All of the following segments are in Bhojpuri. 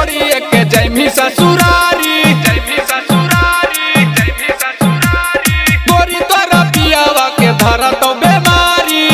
छोड़ी के जैमी ससुरारी गोरी तोरा पियावा के धरा तो बेमारी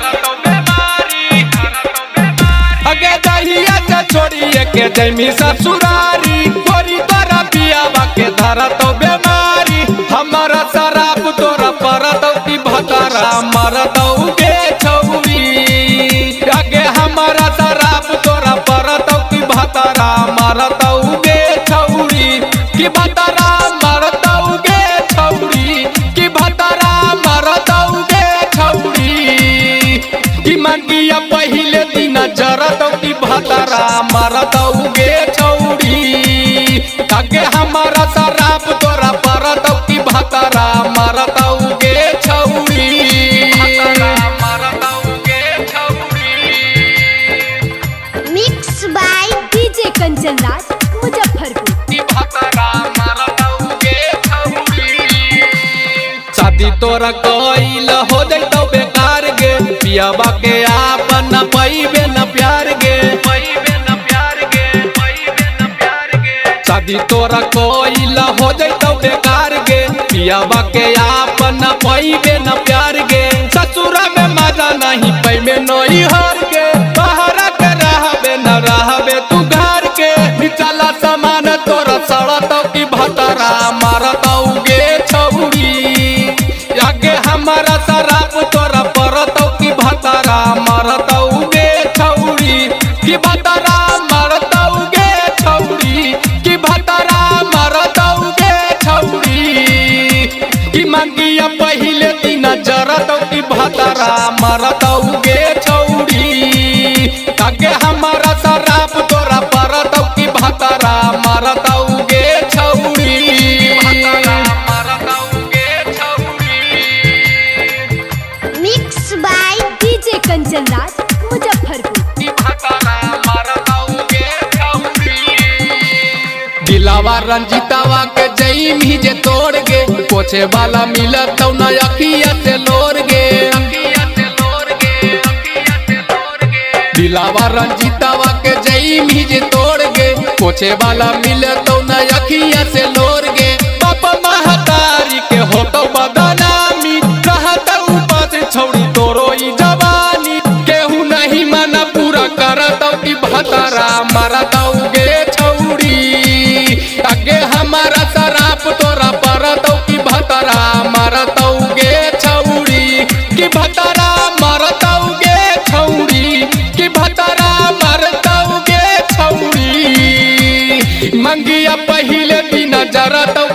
अगे दहिया से छोड़ी के जैमी ससुरारी गोरी तोरा पियावा के धरा तो बेमारी हमारा शराब तोरा परत की भतारा मरत के छौरी अगे हमारा शराब तोरा परत की भतारा मरत के छौरी की भतारा मरत के छौरी की भतारा मरत के छौरी की मंगिया पहले दिन जरत की भतारा मरत के छौरी अगे हमारा शराब तोरा परत की भतारा मरत के छौरी mix by DJ Kanchan Raj Muzaffarpur. शादी तोरा कइल हो जइतो बेकार गे पियाबा के आपन पैबे न प्यार गे शादी तोरा कइल हो जइतो बेकार गे पियाबा के आपन पैबे न प्यार गे ससुरा में मजा नहीं पैबे नई हर के बहरा के रहबे न रहबे तू घर के चला सामान तोरा सड़त की भतारा मारत गे छौरी आगे हमारा शराब तोरा परत की भतारा मारत गे छौरी की भतारा मारत गे छौरी की भतारा मारत गे छौरी की मंगिया पहले दिन जरत की भतारा मारत गे छौरी आगे हमारा शराब तोरा परत की भतारा मारत गे छौरी mix by DJ Kanchan Raj Muzaffarpur. दिलावा रंजीतावा के जईमी जे तोड़ गे पोछे वाला मिलत तो न अखिया से लोर गे दिलावा रंजीतावा के जईमी जे तोड़ गे पोछे वाला मिलत तो न अखिया से लोर गे पापा महतारी के होतो बदनामी रहत ऊपर से छौड़ी तोरो ई जवानी केहू नहीं मना पूरा करत की भतारा मरत गे छौड़ी आगे हमारा शराब तोरा परत की भतारा मरत गे छौड़ी की भतारा मरत गे छौड़ी की भतारा मरत गे छौड़ी मंगिया पहले दिन जरत